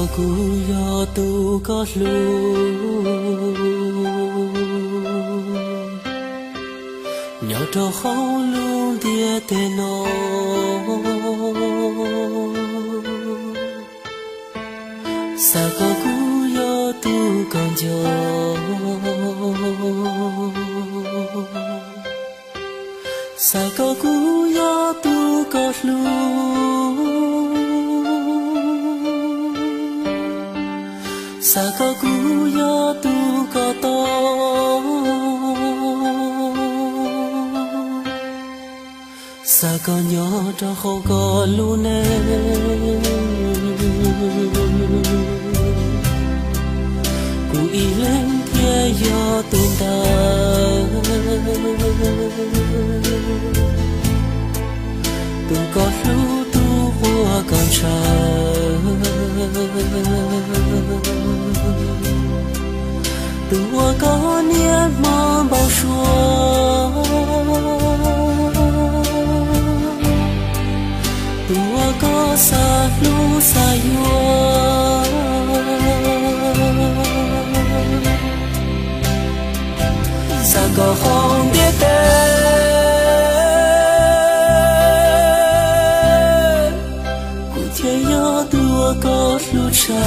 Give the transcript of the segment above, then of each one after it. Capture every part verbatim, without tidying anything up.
có cú yo tu có lu nhỏ trò khâu luôn tia tê nó sa có cú yo tu còn chờ sa có cú yo tu có lu sa có cú yo tu có to sa có nhỏ cho không có lu nè cú y lên kia yo tu ta tu có lu tu hoa còn chờ tua có niên mơ bao xua tua có xa lu xa yua xa có không biết tên cụ thể nhớ tua có lu cha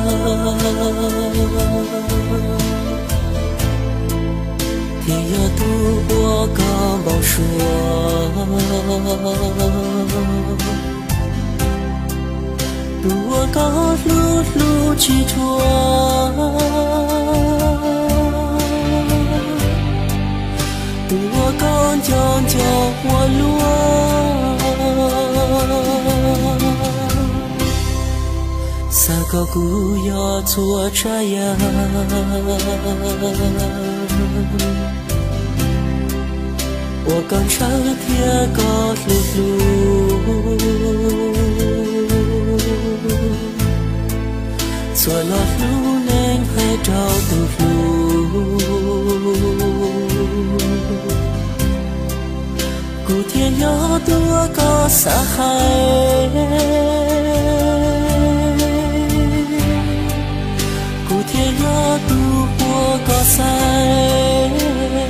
thì yo tu qua có bao xua tu có lu lu chỉ thua tu con chọn cho hoa lúa sa có cú yo chua trái我刚上天高路路，做了路能还找到路，古天要多高沙海，古天要多我高山。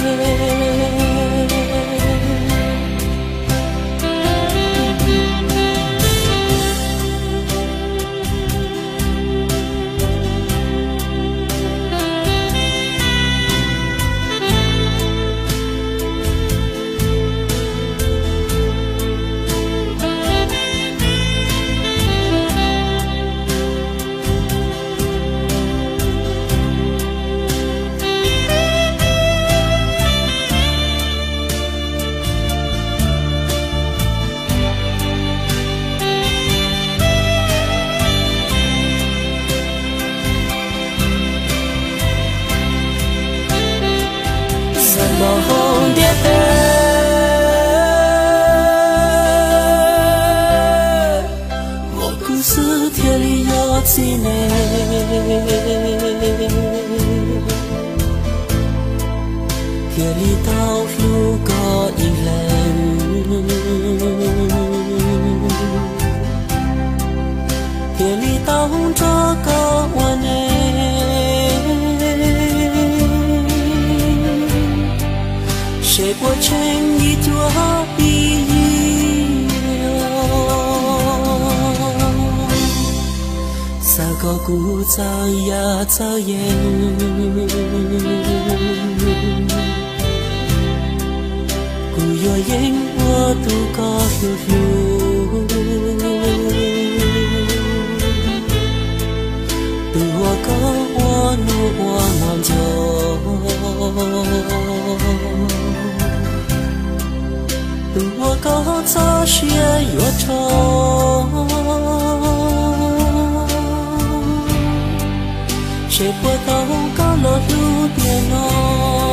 我红蝶飞，我故事天里有几年，天里道路个一人，天里道这个我呢。谁过成一朵碧撒个古早呀早烟，古有烟我都高路路，我高我努我忙就。我高早学乐唱，谁不到高了路边哦？